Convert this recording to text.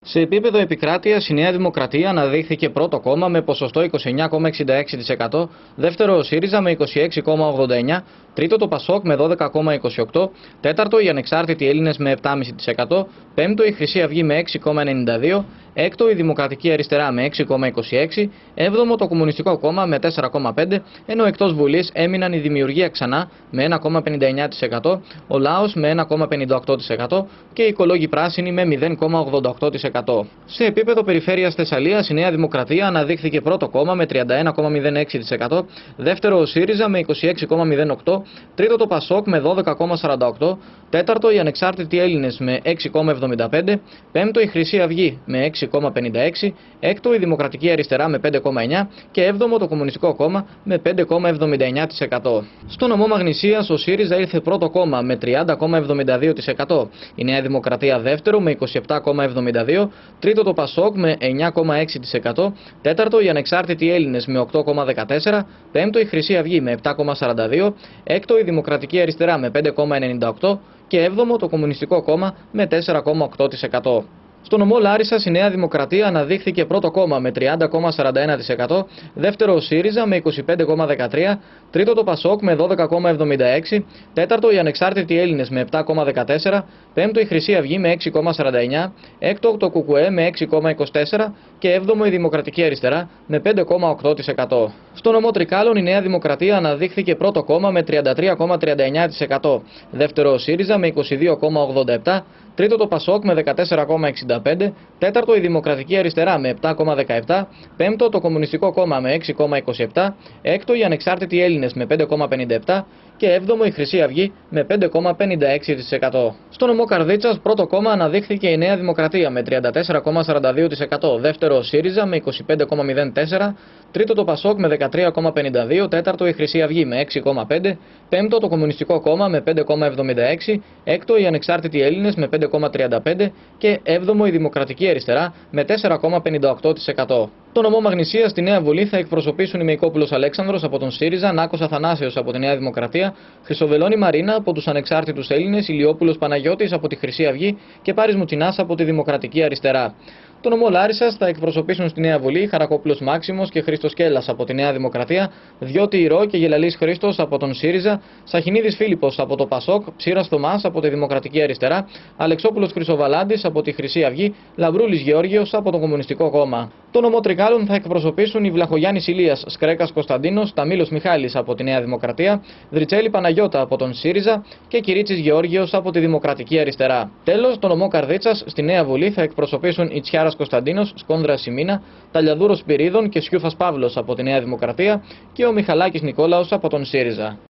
Σε επίπεδο επικράτειας, η Νέα Δημοκρατία αναδείχθηκε πρώτο κόμμα με ποσοστό 29,66%, δεύτερο ο ΣΥΡΙΖΑ με 26,89%, τρίτο το ΠΑΣΟΚ με 12,28%, τέταρτο οι Ανεξάρτητοι Έλληνες με 7,5%, πέμπτο η Χρυσή Αυγή με 6,92%, έκτο η Δημοκρατική Αριστερά με 6,26%, έβδομο το Κομμουνιστικό Κόμμα με 4,5%, ενώ εκτός Βουλής έμειναν η Δημιουργία Ξανά με 1,59%, ο Λάος με 1,58% και οι Οικολόγοι Πράσινοι με 0,88%. Σε επίπεδο περιφέρειας Θεσσαλίας, η Νέα Δημοκρατία αναδείχθηκε πρώτο κόμμα με 31,06%, δεύτερο ο ΣΥΡΙΖΑ με 26,08%, τρίτο το ΠΑΣΟΚ με 12,48%, τέταρτο οι Ανεξάρτητοι Έλληνες με 6,75%, πέμπτο η Χρυσή Αυγή με 6,56%, έκτο η Δημοκρατική Αριστερά με 5,9% και έβδομο το Κομμουνιστικό Κόμμα με 5,79%. Στο νομό Μαγνησίας, ο ΣΥΡΙΖΑ ήρθε πρώτο κόμμα με 30,72%, η Νέα Δημοκρατία δεύτερο με 27,72%, τρίτο το ΠΑΣΟΚ με 9,6%, τέταρτο οι Ανεξάρτητοι Έλληνες με 8,14%, πέμπτο η Χρυσή Αυγή με 7,42%, έκτο η Δημοκρατική Αριστερά με 5,98% και έβδομο το Κομμουνιστικό Κόμμα με 4,8%. Στο νομό Λάρισσας, η Νέα Δημοκρατία αναδείχθηκε πρώτο κόμμα με 30,41%, δεύτερο ο ΣΥΡΙΖΑ με 25,13%, τρίτο το ΠΑΣΟΚ με 12,76%, τέταρτο οι Ανεξάρτητοι Έλληνες με 7,14%, πέμπτο η Χρυσή Αυγή με 6,49%, έκτο το ΚΚΕ με 6,24% και έβδομο η Δημοκρατική Αριστερά με 5,8%. Στο νομό Τρικάλων, η Νέα Δημοκρατία αναδείχθηκε πρώτο κόμμα με 33,39%, δεύτερο ο ΣΥΡΙΖΑ με 22,87%, τρίτο το ΠΑΣΟΚ με 14,65%, τέταρτο η Δημοκρατική Αριστερά με 7,17%, πέμπτο το Κομμουνιστικό Κόμμα με 6,27%, έκτο οι Ανεξάρτητοι Έλληνες με 5,57% και έβδομο η Χρυσή Αυγή με 5,56%. Στο νομό Καρδίτσας, πρώτο κόμμα αναδείχθηκε η Νέα Δημοκρατία με 34,42%, δεύτερο ο ΣΥΡΙΖΑ με 25,04%, τρίτο το ΠΑΣΟΚ με 13,52%, τέταρτο η Χρυσή Αυγή με 6,5%, πέμπτο το Κομμουνιστικό Κόμμα με 5,76%, έκτο οι Ανεξάρτητοι Έλληνες με 5,35% και έβδομο η Δημοκρατική Αριστερά με 4,58%. Το νομό Μαγνησίας στη Νέα Βουλή θα εκπροσωπήσουν η Μεϊκόπουλος Αλέξανδρος από τον ΣΥΡΙΖΑ, Νάκος Αθανάσιος από τη Νέα Δημοκρατία, Χρυσοβελώνη Μαρίνα από τους Ανεξάρτητους Έλληνες, Ηλιόπουλος Παναγιώτης από τη Χρυσή Αυγή και Πάρης Μουτσινάς από τη Δημοκρατική Αριστερά. Το νομό Λάρισσας θα εκπροσωπήσουν στη Νέα Βουλή Χαρακόπουλος Μάξιμος και Χρήστος Κέλλας από τη Νέα Δημοκρατία, Διώτη Ηρώ και Γελαλής Χρήστος από τον ΣΥΡΙΖΑ, Σαχινίδης Φίλιππος από το ΠΑΣΟΚ, Ψήρας Θωμάς από τη Δημοκρατική Αριστερά, Αλεξόπουλος Χρυσοβαλάντης από τη Χρυσή Αυγή, Λαμπρούλης Γεώργιος από το Κομμουνιστικό Κόμμα. Το νομό Τρικάλων θα εκπροσωπήσουν η Βλαχογιάννης Ηλίας Σκρέκας Κωνσταντίνος, Ταμίλος Μιχάλης από τη Νέα Δημοκρατία, Δριτσέλη Παναγιώτα από τον ΣΥΡΙΖΑ και Κυρίτσης Γεώργιος από τη Δημοκρατική Αριστερά. Τέλος, το νομό Καρδίτσας στη Νέα Βουλή θα εκπροσωπήσουν η Τσιάρας Κωνσταντίνος, Σκόνδρας Σιμίνα, Ταλιαδούρος Σπυρίδων και Σιούφας Παύλος από τη Νέα Δημοκρατία και ο Μιχαλάκης Νικόλαος από τον ΣΥΡΙΖΑ.